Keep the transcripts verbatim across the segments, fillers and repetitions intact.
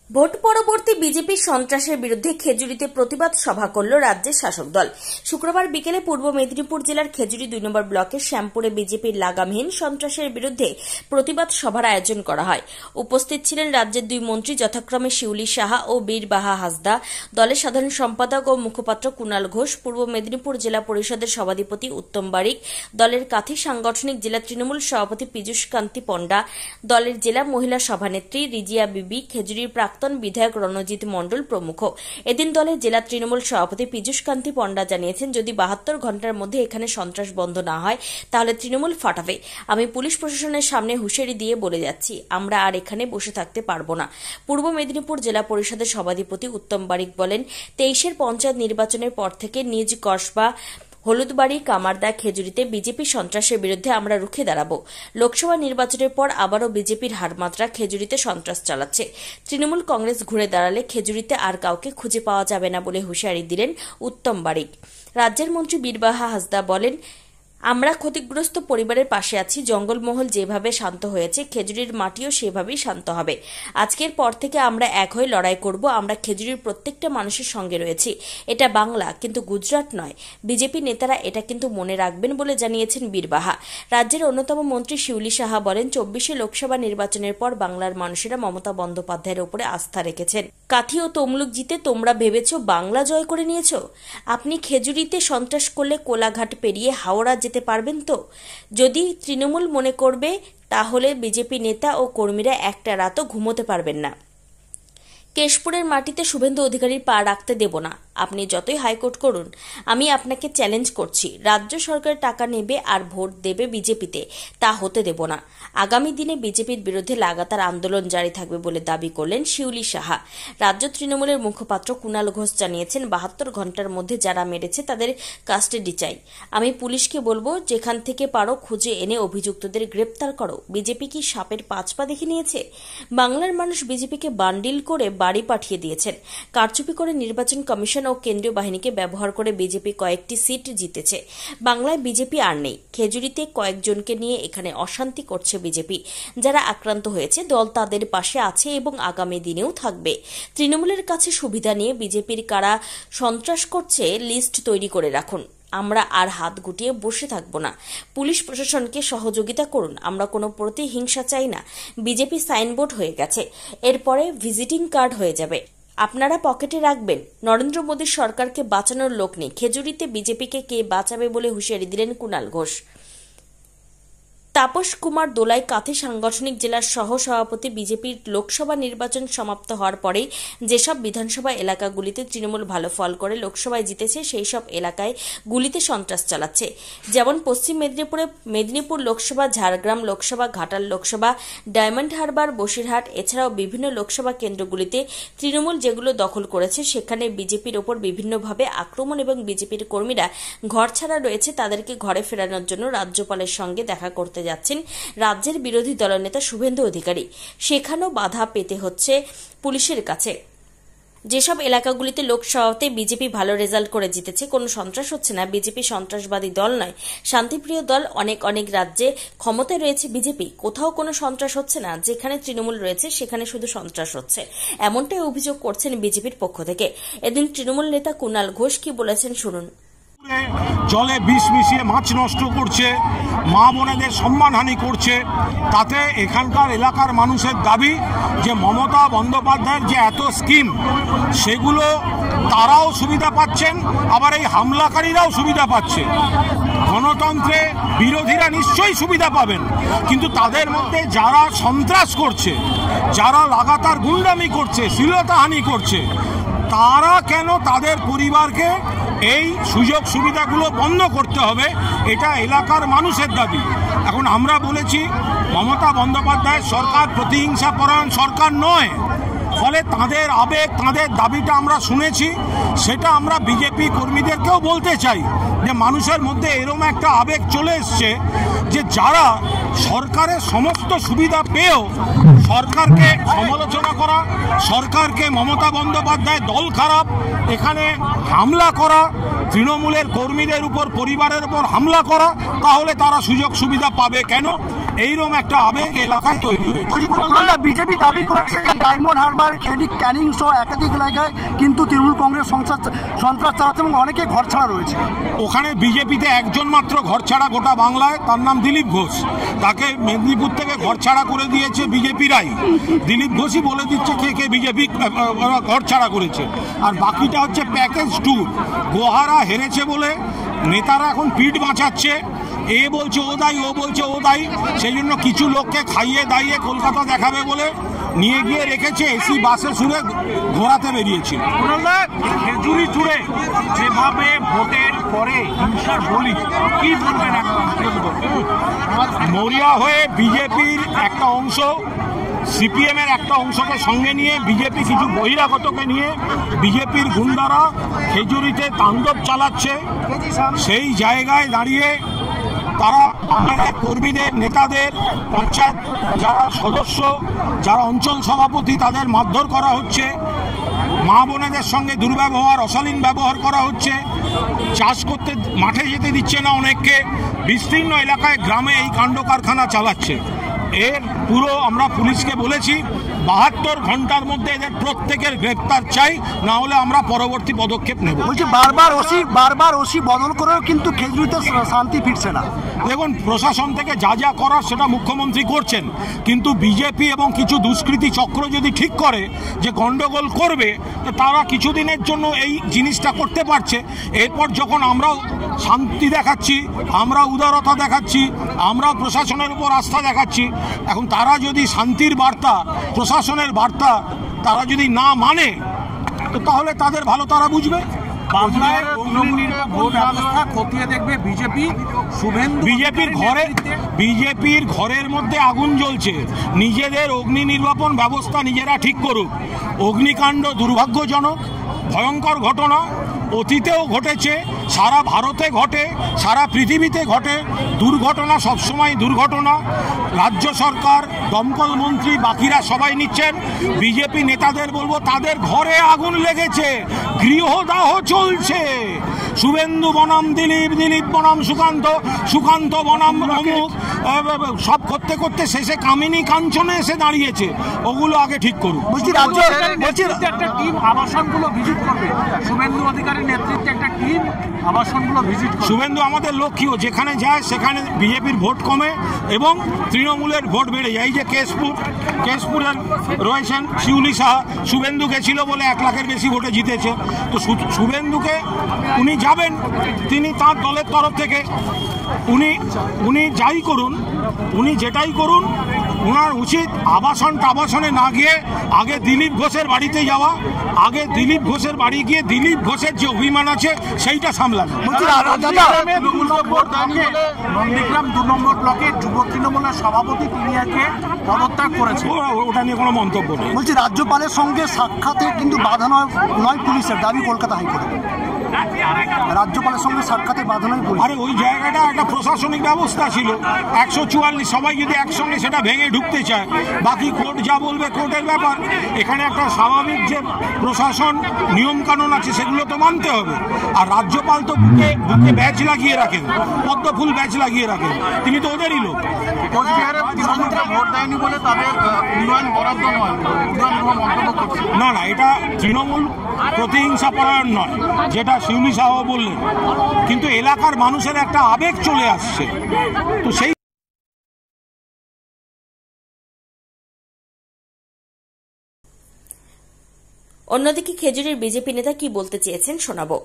Vote পরবর্তী BJP সন্ত্রাসের বিরুদ্ধে খেজুরিতে প্রতিবাদ সভা করল রাজ্যের শাসক দল। শুক্রবার বিকেলে পূর্ব মেদিনীপুর জেলার খেজুরি দুই নম্বর ব্লকের শ্যামপুরে বিজেপির লাগামহীন সন্ত্রাসের বিরুদ্ধে প্রতিবাদ সভার আয়োজন করা হয়। উপস্থিত ছিলেন রাজ্যের দুই মন্ত্রী যথাক্রমে শিউলি সাহা ও বীরবাহা হাসদা, দলের সাধারণ সম্পাদক ও মুখপাত্র কুণাল ঘোষ, পূর্ব মেদিনীপুর জেলা পরিষদের সভাধিপতি উত্তম বারিক, দলের কাথি সাংগঠনিক জেলা তৃণমূল সভাপতি পীযূষ কান্তি পণ্ডা, দলের জেলা মহিলা সভানেত্রী রিজিয়া বিবি, খেজুরির প্রাক্তন বিধায়ক রণজিৎ মণ্ডল প্রমুখ। এদিন দলের জেলা তৃণমূল সভাপতি পীযূষ কান্তি পণ্ডা জানিয়েছেন, যদি বাহাত্তর ঘন্টার মধ্যে এখানে সন্ত্রাস বন্ধ না হয় তাহলে তৃণমূল ফাটাবে। আমি পুলিশ প্রশাসনের সামনে হুঁশিয়ারি দিয়ে বলে যাচ্ছি, আমরা আর এখানে বসে থাকতে পারবো না। পূর্ব মেদিনীপুর জেলা পরিষদের সভাধিপতি উত্তম বারিক বলেন, তেইশের পঞ্চায়েত নির্বাচনের পর থেকে নিজ কসবা হলুদবাড়ি, কামারদা, খেজুরিতে বিজেপি সন্ত্রাসের বিরুদ্ধে আমরা রুখে দাঁড়াব। লোকসভা নির্বাচনের পর আবারও বিজেপির হারমাত্রা খেজুরিতে সন্ত্রাস চালাচ্ছে। তৃণমূল কংগ্রেস ঘুরে দাঁড়ালে খেজুরিতে আর কাউকে খুঁজে পাওয়া যাবে না বলে হুঁশিয়ারি দিলেন উত্তম বারিক। রাজ্যের মন্ত্রী বীরবাহা হাসদা বলেন, আমরা ক্ষতিগ্রস্ত পরিবারের পাশে আছি। জঙ্গলমহল যেভাবে শান্ত হয়েছে, খেজুরির মাটিও সেভাবেই শান্ত হবে। আজকের পর থেকে আমরা এক হয়ে লড়াই করব। আমরা খেজুরির প্রত্যেকটা মানুষের সঙ্গে রয়েছি। এটা বাংলা, কিন্তু গুজরাট নয়। বিজেপি নেতারা এটা কিন্তু মনে রাখবেন বলে জানিয়েছেন বীরবাহা। রাজ্যের অন্যতম মন্ত্রী শিউলি সাহা বলেন, চব্বিশে লোকসভা নির্বাচনের পর বাংলার মানুষেরা মমতা বন্দ্যোপাধ্যায়ের উপরে আস্থা রেখেছেন। কাথি ও তমলুক জিতে তোমরা ভেবেছ বাংলা জয় করে নিয়েছ। আপনি খেজুরিতে সন্ত্রাস করলে কোলাঘাট পেরিয়ে হাওড়া যেতে পারবেন তো? যদি তৃণমূল মনে করবে তাহলে বিজেপি নেতা ও কর্মীরা একটা রাতও ঘুমোতে পারবেন না। কেশপুরের মাটিতে শুভেন্দু অধিকারীর পা রাখতে দেব না। আপনি যতই হাইকোর্ট করুন, আমি আপনাকে চ্যালেঞ্জ করছি। রাজ্য সরকার টাকা নেবে আর ভোট দেবে বিজেপিতে, তা হতে দেব না। আগামী দিনে বিজেপির বিরুদ্ধে লাগাতার আন্দোলন জারি থাকবে বলে দাবি করলেন শিউলি সাহা। রাজ্য তৃণমূলের মুখপাত্র কুণাল ঘোষ জানিয়েছেন, বাহাত্তর ঘন্টার মধ্যে যারা মেরেছে তাদের কাস্টাডি চাই। আমি পুলিশকে বলবো, যেখান থেকে পারো খুঁজে এনে অভিযুক্তদের গ্রেপ্তার করো। বিজেপি কি সাপের পাঁচ পা দেখে নিয়েছে? বাংলার মানুষ বিজেপিকে বান্ডিল করে বাড়ি পাঠিয়ে দিয়েছেন। কারচুপি করে নির্বাচন কমিশন ও কেন্দ্রীয় বাহিনীকে ব্যবহার করে বিজেপি কয়েকটি সিট জিতেছে। বাংলায় বিজেপি আর নেই। খেজুরিতে কয়েকজনকে নিয়ে এখানে অশান্তি করছে বিজেপি। যারা আক্রান্ত হয়েছে, দল তাদের পাশে আছে এবং আগামী দিনেও থাকবে। তৃণমূলের কাছে সুবিধা নিয়ে বিজেপির কারা সন্ত্রাস করছে লিস্ট তৈরি করে রাখুন। আমরা আর হাত গুটিয়ে বসে থাকব না। পুলিশ প্রশাসনকে সহযোগিতা করুন। আমরা কোনো প্রতিহিংসা চাই না। বিজেপি সাইনবোর্ড হয়ে গেছে, এরপরে ভিজিটিং কার্ড হয়ে যাবে। আপনারা পকেটে রাখবেন। নরেন্দ্র মোদীর সরকারকে বাঁচানোর লোক নেই। খেজুরিতে বিজেপিকে কে বাঁচাবে বলে হুঁশিয়ারি দিলেন কুণাল ঘোষ। তাপস কুমার দোলাই কাথি সাংগঠনিক জেলার সহ সভাপতি, বিজেপির লোকসভা নির্বাচন সমাপ্ত হওয়ার পরেই যেসব বিধানসভা এলাকাগুলিতে তৃণমূল ভালো ফল করে লোকসভায় জিতেছে, সেই সব এলাকায় গুলিতে সন্ত্রাস চালাচ্ছে। যেমন পশ্চিম মেদিনীপুরে মেদিনীপুর লোকসভা, ঝাড়গ্রাম লোকসভা, ঘাটাল লোকসভা, ডায়মন্ড হারবার, বসিরহাট, এছাড়াও বিভিন্ন লোকসভা কেন্দ্রগুলিতে তৃণমূল যেগুলো দখল করেছে, সেখানে বিজেপির ওপর বিভিন্নভাবে আক্রমণ এবং বিজেপির কর্মীরা ঘর ছাড়া রয়েছে তাদেরকে ঘরে ফেরানোর জন্য রাজ্যপালের সঙ্গে দেখা করতে যাচ্ছেন রাজ্যের বিরোধী দলনেতা শুভেন্দু অধিকারী। সেখানেও বাধা পেতে হচ্ছে পুলিশের কাছে। যেসব এলাকাগুলিতে লোকসভাতে বিজেপি ভালো রেজাল্ট করে জিতেছে, কোনো সন্ত্রাস হচ্ছে না। বিজেপি সন্ত্রাসবাদী দল নয়, শান্তিপ্রিয় দল। অনেক অনেক রাজ্যে ক্ষমতায় রয়েছে বিজেপি, কোথাও কোনো সন্ত্রাস হচ্ছে না। যেখানে তৃণমূল রয়েছে সেখানে শুধু সন্ত্রাস হচ্ছে, এমনটাই অভিযোগ করছেন বিজেপির পক্ষ থেকে। এদিন তৃণমূল নেতা কুণাল ঘোষ কি বলেছেন শুনুন। জলে বিষ মিশিয়ে মাছ নষ্ট করছে, মা বোনেদের সম্মানহানি করছে। তাতে এখানকার এলাকার মানুষের দাবি যে মমতা বন্দ্যোপাধ্যায়ের যে এত স্কিম, সেগুলো তারাও সুবিধা পাচ্ছেন, আবার এই হামলাকারীরাও সুবিধা পাচ্ছে। গণতন্ত্রে বিরোধীরা নিশ্চয়ই সুবিধা পাবেন, কিন্তু তাদের মধ্যে যারা সন্ত্রাস করছে, যারা লাগাতার গুন্ডামি করছে, শ্লীলতাহানি করছে, তারা কেন তাদের পরিবারকে এই সুযোগ সুবিধাগুলো বন্ধ করতে হবে, এটা এলাকার মানুষের দাবি। এখন আমরা বলেছি, মমতা বন্দ্যোপাধ্যায় সরকার প্রতিহিংসা পরায়ণ সরকার নয়। ফলে তাদের আবেগ, তাদের দাবিটা আমরা শুনেছি। সেটা আমরা বিজেপি কর্মীদেরকেও বলতে চাই যে মানুষের মধ্যে এরকম একটা আবেগ চলে এসছে যে যারা সরকারের সমস্ত সুবিধা পেয়েও সরকারকে সমালোচনা করা, সরকারকে মমতা বন্দ্যোপাধ্যায় দল খারাপ, এখানে হামলা করা, তৃণমূলের কর্মীদের উপর, পরিবারের উপর হামলা করা, তাহলে তারা সুযোগ সুবিধা পাবে কেন? এইরকম একটা আবেগ এলাকায় তৈরি হয়েছে। বিজেপি দাবি করেছে ডায়মন্ড হারবার, ক্যানিং সহ একাধিক এলাকায় কিন্তু তৃণমূল কংগ্রেস সন্ত্রাস সন্ত্রাস চালাচ্ছে এবং অনেকে ঘর ছাড়া রয়েছে। ওখানে বিজেপিতে একজন মাত্র ঘর ছাড়া গোটা বাংলায়, তার নাম দিলীপ ঘোষ। তাকে মেদিনীপুর থেকে ঘর ছাড়া করে দিয়েছে বিজেপিরাই। দিলীপ ঘোষই বলে দিচ্ছে কে কে বিজেপি ঘর ছাড়া করেছে। আর বাকিটা হচ্ছে প্যাকেজ ট্যুর। গোহারা হেরেছে বলে নেতারা এখন পিঠ বাঁচাচ্ছে, এ বলছে ও দায়ী, ও বলছে ও দায়ী। সেই জন্য কিছু লোককে খাইয়ে দাইয়ে কলকাতা দেখাবে বলে নিয়ে গিয়ে রেখেছে, এসি বাসে শুনে ঘোরাতে বেরিয়েছে। খেজুরি জুড়ে যেভাবে ভোটের পরে হিংসার বলি, কি বলবেন? মরিয়া হয়ে বিজেপির একটা অংশ, সিপিএম এর একটা অংশকে সঙ্গে নিয়ে বিজেপি কিছু বহিরাগতকে নিয়ে বিজেপির গুন্ডারা খেজুরিতে তাণ্ডব চালাচ্ছে। সেই জায়গায় দাঁড়িয়ে তারা আমাদের কর্মীদের, নেতাদের, পঞ্চায়েত যারা সদস্য, যারা অঞ্চল সভাপতি, তাদের মারধর করা হচ্ছে, মা বোনেদের সঙ্গে দুর্ব্যবহার, অশালীন ব্যবহার করা হচ্ছে, চাষ করতে মাঠে যেতে দিচ্ছে না অনেককে, বিস্তীর্ণ এলাকায় গ্রামে এই কাণ্ড কারখানা চালাচ্ছে। এর পুরো আমরা পুলিশকে বলেছি বাহাত্তর ঘন্টার মধ্যে এদের প্রত্যেকের গ্রেপ্তার চাই, না হলে আমরা পরবর্তী পদক্ষেপ নেব। বলছি বারবার ওসি বারবার ওসি বদল করেও কিন্তু খেজুরিতে শান্তি ফিরছে না। দেখুন, প্রশাসন থেকে যা যা করার সেটা মুখ্যমন্ত্রী করছেন, কিন্তু বিজেপি এবং কিছু দুষ্কৃতী চক্র যদি ঠিক করে যে গন্ডগোল করবে, তো তারা কিছুদিনের জন্য এই জিনিসটা করতে পারছে। এরপর যখন আমরাও শান্তি দেখাচ্ছি, আমরা উদারতা দেখাচ্ছি, আমরা প্রশাসনের উপর আস্থা দেখাচ্ছি, এখন তারা যদি শান্তির বার্তা, প্রশাসনের বার্তা তারা যদি না মানে, তো তাহলে তাদের ভালো তারা বুঝবে। বাংলায় ভোট ব্যবস্থা খতিয়ে দেখবে বিজেপি। শুভেন্দু বিজেপির ঘরে বিজেপির ঘরের মধ্যে আগুন জ্বলছে, নিজেদের অগ্নি নির্বাপন ব্যবস্থা নিজেরা ঠিক করুক। অগ্নিকাণ্ড দুর্ভাগ্যজনক, ভয়ঙ্কর ঘটনা, অতীতেও ঘটেছে, সারা ভারতে ঘটে, সারা পৃথিবীতে ঘটে। দুর্ঘটনা সবসময় দুর্ঘটনা। রাজ্য সরকার, দমকল মন্ত্রী, বাকিরা সবাই নিচ্ছেন। বিজেপি নেতাদের বলবো তাদের ঘরে আগুন লেগেছে, গৃহদাহ চলছে। শুভেন্দু বনাম দিলীপ, দিলীপ বনাম সুকান্ত, সুকান্ত বনাম অমুক, সব করতে করতে শেষে কামিনী কাঞ্চনে এসে দাঁড়িয়েছে। ওগুলো আগে ঠিক করুন। বলছি রাজ্য বলছি একটা টিম আবাসনগুলো ভিজিট করবে, শুভেন্দু অধিকারীর নেতৃত্বে একটা টিম আবাসনগুলো ভিজিট করবে। শুভেন্দু আমাদের লক্ষ্যও, যেখানে যায় সেখানে বিজেপির ভোট কমে এবং তৃণমূলের ভোট বেড়ে যায়। এই যে কেশপুর, কেশপুরের রয়েছেন শিউলি সাহা, শুভেন্দু গেছিল বলে এক লাখের বেশি ভোটে জিতেছে। তো শুভেন্দুকে উনি যাবেন, তিনি তার দলের তরফ থেকে উনি উনি যাই করুন, উনি যেটাই করুন, ওনার উচিত আবাসন টাবাসনে না গিয়ে আগে দিলীপ ঘোষের বাড়িতে যাওয়া, আগে দিলীপ ঘোষের বাড়ি গিয়ে দিলীপ ঘোষের যে অভিমান আছে সেইটা সামলানো। নন্দীগ্রাম দু নম্বর ব্লকের যুব তৃণমূলের সভাপতি তিনি আজকে পদত্যাগ করেছে, ওটা নিয়ে কোনো মন্তব্য নেই। বলছি রাজ্যপালের সঙ্গে সাক্ষাতে কিন্তু বাধা নয় নয় পুলিশের দাবি কলকাতা হাইকোর্টে। রাজ্যপালের সঙ্গে সাক্ষাতে বাধা নয় পুলিশ। আরে ওই জায়গাটা একটা প্রশাসনিক ব্যবস্থা ছিল, একশো চুয়াল্লিশ সবাই যদি একসঙ্গে সেটা ভেঙে ঢুকতে চায়, বাকি কোর্ট যা বলবে কোর্টের ব্যাপার। এখানে একটা স্বাভাবিক যে প্রশাসন নিয়মকানুন আছে সেগুলো তো মানতে হবে। আর রাজ্যপাল তো বুকে বুকে ব্যাচ লাগিয়ে রাখেন, পদ্মফুল ব্যাচ লাগিয়ে রাখেন, তিনি তো ওদেরই লোক। কোচবিহারে তৃণমূলকে ভোট দেয়নি বলে তাদের উন্নয়ন বরাদ্দ নয়, না না, এটা তৃণমূল প্রতিহিংসা পরায়ণ নয়, যেটা শিউলি সাহ বললেন, কিন্তু এলাকার মানুষের একটা আবেগ চলে আসছে। তো সেই অন্যদিকে খেজুরির বিজেপি নেতা কি বলতে চেয়েছেন শোনাবো।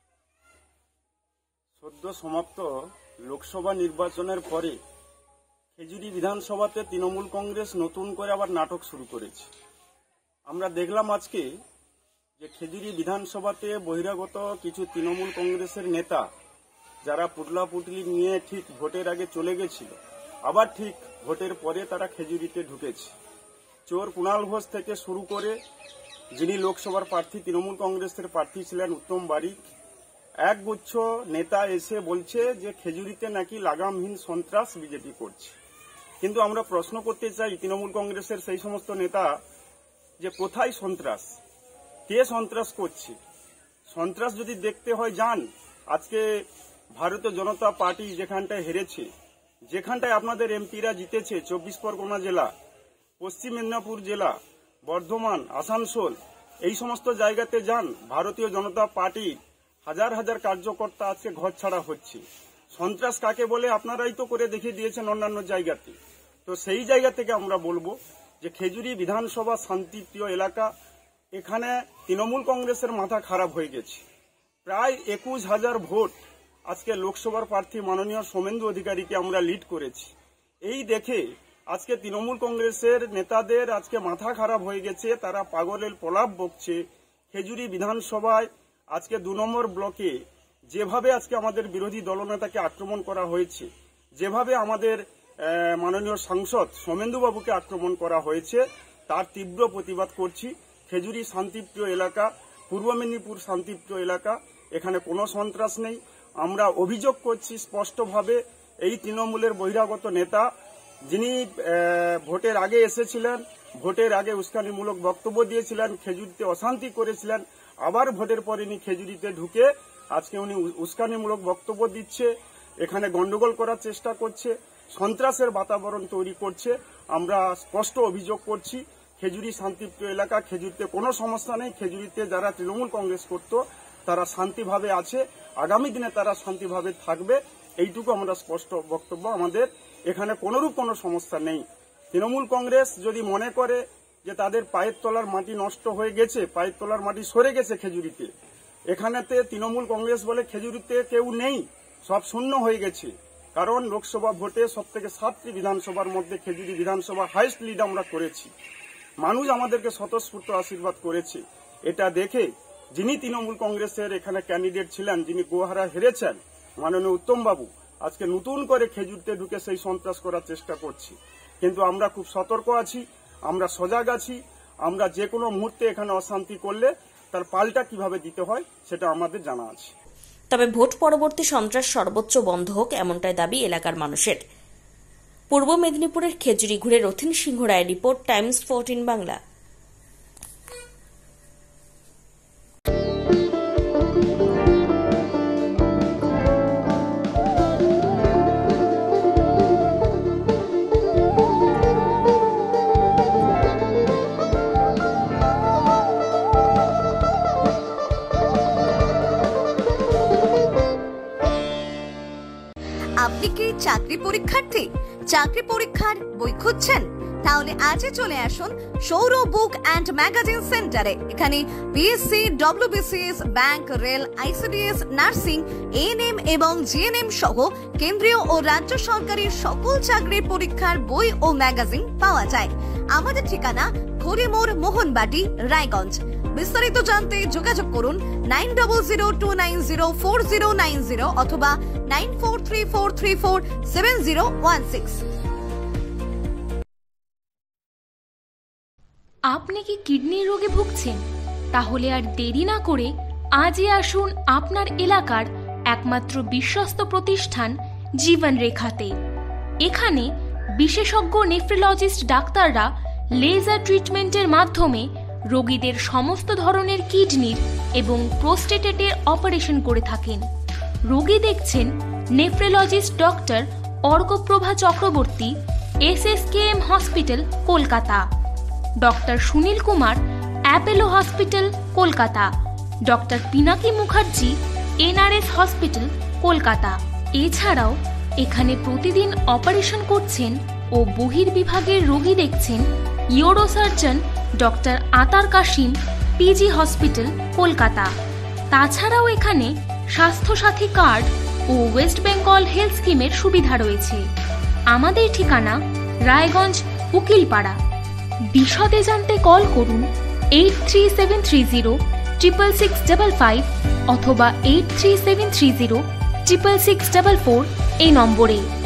সদ্য সমাপ্ত লোকসভা নির্বাচনের পরে খেজুরি বিধানসভাতে তৃণমূল কংগ্রেস নতুন করে আবার নাটক শুরু করেছে। আমরা দেখলাম আজকে যে খেজুরি বিধানসভাতে বহিরাগত কিছু তৃণমূল কংগ্রেসের নেতা, যারা পুটলা পুটলি নিয়ে ঠিক ভোটের আগে চলে গেছিল, আবার ঠিক ভোটের পরে তারা খেজুরিতে ঢুকেছে। চোর কুণাল ঘোষ থেকে শুরু করে যিনি লোকসভার প্রার্থী, তৃণমূল কংগ্রেসের প্রার্থী ছিলেন উত্তম বারিক, একগুচ্ছ নেতা এসে বলছে যে খেজুরিতে নাকি লাগামহীন সন্ত্রাস বিজেপি করছে। কিন্তু আমরা প্রশ্ন করতে চাই তৃণমূল কংগ্রেসের সেই সমস্ত নেতা যে কোথায় সন্ত্রাস, কে সন্ত্রাস করছে? সন্ত্রাস যদি দেখতে হয় যান, আজকে ভারতীয় জনতা পার্টি যেখানটায় হেরেছে যেখানটায় আপনাদের এমপিরা জিতেছে, চব্বিশ পরগনা জেলা, পশ্চিম মেদিনীপুর জেলা, বর্ধমান, আসানসোল, এই সমস্ত জায়গাতে যান, ভারতীয় জনতা পার্টির হাজার হাজার কার্যকর্তা আজকে ঘর ছাড়া হচ্ছে। সন্ত্রাস কাকে বলে আপনারাই তো করে দেখিয়ে দিয়েছেন অন্যান্য জায়গাতে। তো সেই জায়গা থেকে আমরা বলবো যে খেজুরি বিধানসভা শান্তিপ্রিয় এলাকা, এখানে তৃণমূল কংগ্রেসের মাথা খারাপ হয়ে গেছে। প্রায় একুশ হাজার ভোট আজকে লোকসভার প্রার্থী মাননীয় সোমেন্দু অধিকারীকে আমরা লিড করেছি। এই দেখে আজকে তৃণমূল কংগ্রেসের নেতাদের আজকে মাথা খারাপ হয়ে গেছে, তারা পাগলের প্রলাপ বকছে। খেজুরি বিধানসভায় আজকে দু নম্বর ব্লকে যেভাবে আজকে আমাদের বিরোধী দলনেতাকে আক্রমণ করা হয়েছে, যেভাবে আমাদের মাননীয় সাংসদ সোমেন্দুবাবুকে আক্রমণ করা হয়েছে, তার তীব্র প্রতিবাদ করছি। খেজুরি শান্তিপ্রিয় এলাকা, পূর্ব মেদিনীপুর শান্তিপ্রিয় এলাকা, এখানে কোনো সন্ত্রাস নেই। আমরা অভিযোগ করছি স্পষ্টভাবে, এই তৃণমূলের বহিরাগত নেতা যিনি ভোটের আগে এসেছিলেন, ভোটের আগে উস্কানিমূলক বক্তব্য দিয়েছিলেন, খেজুরিতে অশান্তি করেছিলেন, আবার ভোটের পরে উনি খেজুরিতে ঢুকে আজকে উনি উস্কানিমূলক বক্তব্য দিচ্ছে, এখানে গন্ডগোল করার চেষ্টা করছে, সন্ত্রাসের বাতাবরণ তৈরি করছে। আমরা স্পষ্ট অভিযোগ করছি, খেজুরি শান্তিপ্রিয় এলাকা, খেজুরিতে কোনো সমস্যা নেই। খেজুরিতে যারা তৃণমূল কংগ্রেস করত তারা শান্তিভাবে আছে, আগামী দিনে তারা শান্তিভাবে থাকবে, এইটুকু আমরা স্পষ্ট বক্তব্য আমাদের। এখানে কোনোরূপ কোনো সমস্যা নেই। তৃণমূল কংগ্রেস যদি মনে করে যে তাদের পায়ের তলার মাটি নষ্ট হয়ে গেছে, পায়ের তলার মাটি সরে গেছে খেজুরিতে, এখানেতে তৃণমূল কংগ্রেস বলে খেজুরিতে কেউ নেই, সব শূন্য হয়ে গেছে। কারণ লোকসভা ভোটে সব থেকে সাতটি বিধানসভার মধ্যে খেজুরি বিধানসভা হাইস্ট লিড আমরা করেছি। মানুষ আমাদেরকে স্বতঃস্ফূর্ত আশীর্বাদ করেছে। এটা দেখে যিনি তৃণমূল কংগ্রেসের এখানে ক্যান্ডিডেট ছিলেন, যিনি গোহারা হেরেছেন, মাননীয় উত্তমবাবু, আজকে নতুন করে খেজুরিতে ঢুকে সেই সন্ত্রাস করার চেষ্টা করছি। কিন্তু আমরা খুব সতর্ক আছি, আমরা সজাগ আছি। আমরা যে কোনো মুহূর্তে এখানে অশান্তি করলে তার পাল্টা কিভাবে দিতে হয় সেটা আমাদের জানা আছে। তবে ভোট পরবর্তী সন্ত্রাস সর্বোচ্চ বন্ধ হোক, এমনটাই দাবি এলাকার মানুষের। পূর্ব মেদিনীপুরের খেজুরি ঘুরে Rathin Singha Roy report, Times fourteen Bangla. আপনি কি চাকরি পরীক্ষার্থী? চাকরি পরীক্ষার বই খুঁজছেন? তাহলে আজই চলে আসুন সৌরভ বুক অ্যান্ড ম্যাগাজিন সেন্টারে। এখানে BSc, WBCS, bank, rail, ICDS, nursing, ANM এবং জিএনএম সহ কেন্দ্রীয় ও রাজ্য সরকারের সকল চাকরির পরীক্ষার বই ও ম্যাগাজিন পাওয়া যায়। আমাদের ঠিকানা খড়িমোড়, মোহনবাটি, রায়গঞ্জ। বিস্তারিত জানতে যোগাযোগ করুন nine double zero two nine zero four zero nine zero অথবা nine four three four three four seven zero one six. আপনি কি কিডনি রোগে ভুগছেন? তাহলে আর দেরি না করে আজই আসুন আপনার এলাকার একমাত্র বিশ্বস্ত প্রতিষ্ঠান জীবন রেখাতে। এখানে বিশেষজ্ঞ নেফ্রোলজিস্ট ডাক্তাররা লেজার ট্রিটমেন্টের মাধ্যমে রোগীদের সমস্ত ধরনের কিডনির এবং প্রোস্টেটেটের অপারেশন করে থাকেন। রোগী দেখছেন nephrologist doctor Arkaprava Chakraborty, S S K M hospital, Kolkata. Doctor Sunil Kumar, Apollo hospital, Kolkata. Doctor Pinaki Mukherjee, NRS hospital, Kolkata. এছাড়াও এখানে প্রতিদিন অপারেশন করছেন ও বহির্বিভাগের রোগী দেখছেন ইউরোসার্জন ডক্টর আতার কাশিম, পিজি হসপিটাল, কলকাতা। তাছাড়াও এখানে স্বাস্থ্যসাথী কার্ড ও ওয়েস্ট বেঙ্গল হেলথ স্কিমের সুবিধা রয়েছে। আমাদের ঠিকানা রায়গঞ্জ, উকিলপাড়া। বিশদে জানতে কল করুন eight three seven three zero triple six double five অথবা eight three seven three zero triple six double four এই নম্বরে।